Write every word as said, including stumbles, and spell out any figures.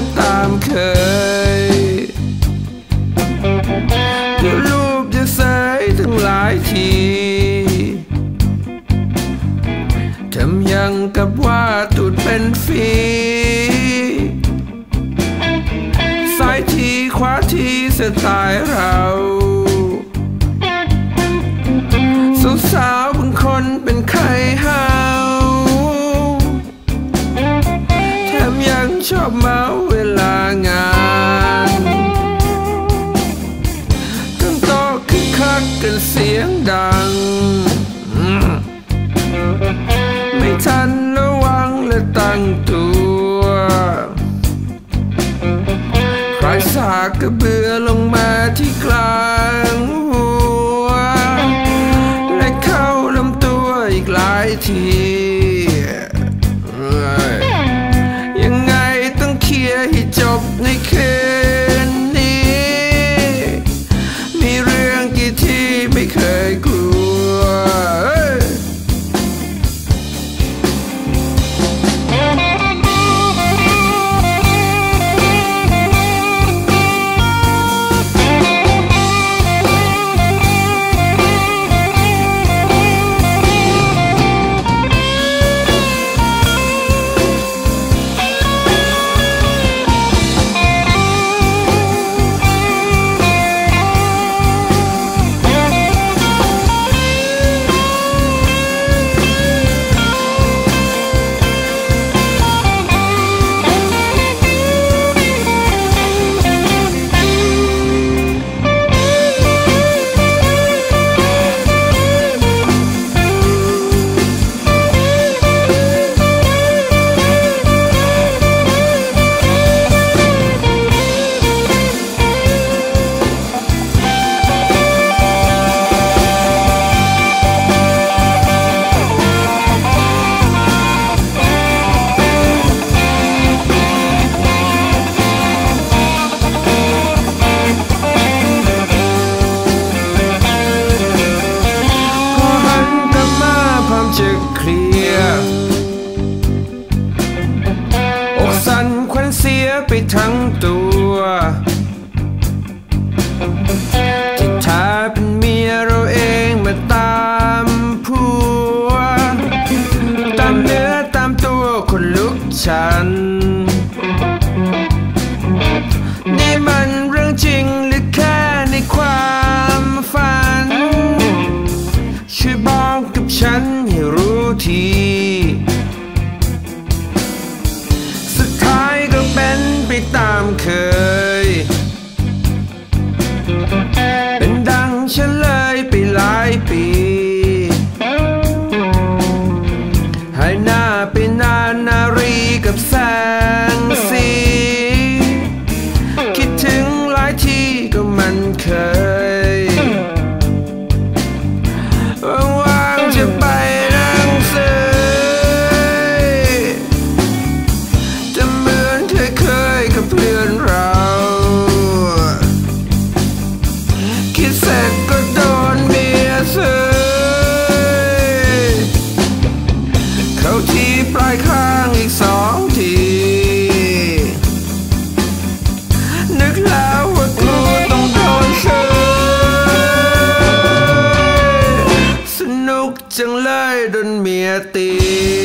ตามเคยเดี๋ยวรูปจะเสยทั้งหลายทีทำยังกับว่าตูดเป็นฝีซ้ายทีขวาทีสไตล์เราสาวๆบางคนเป็นไข้หาวแถมยังชอบเมาเวลางานทั้งโต๊ะคึกคักกันเสียงดังไม่ทันระวังและตั้งตัวใครสากกระเบือลงมาที่กลางหัวและเข้าลำตัวอีกหลายทียังไงต้องเคลียร์ให้จบในคืนนี้มีเรื่องกี่ที่ไม่เคยกลัวอกสั่นขวัญเสียไปทั้งตัวที่แท้เป็นเมียเราเองมาตามผัวตามเนื้อตามตัวคนลุกฉันนี่มันเรื่องจริงหรือแค่ในความฝันช่วยบอกกับฉันให้รู้ทีไปตามเคยเป็นดังฉันเลยไปหลายปีหายหน้าไปนานนารีกับแสงสีคิดถึงหลายทีก็มันเคยว่างๆจะไปนั่งเสือเพื่อนเราคิดเสร็จก็โดนเมียเสยเข้าที่ปลายข้างอีกสองทีนึกแล้วว่ากูต้องโดนเชยสนุกจังเลยโดนเมียตี